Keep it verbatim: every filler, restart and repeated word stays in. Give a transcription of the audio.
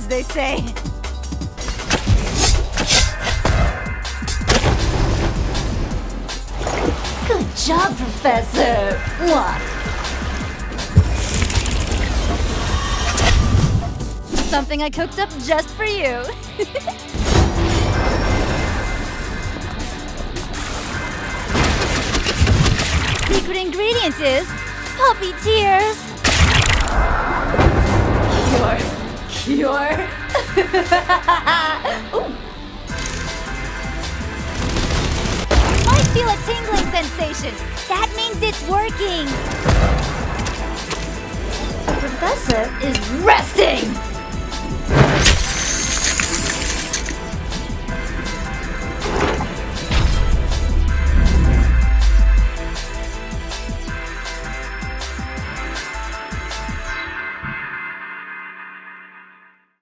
as they say. Good job, Professor. Mwah. Something I cooked up just for you. Secret ingredient is puppy tears. Cure. Cure. Ooh. I feel a tingling sensation. That means it's working. The professor is resting.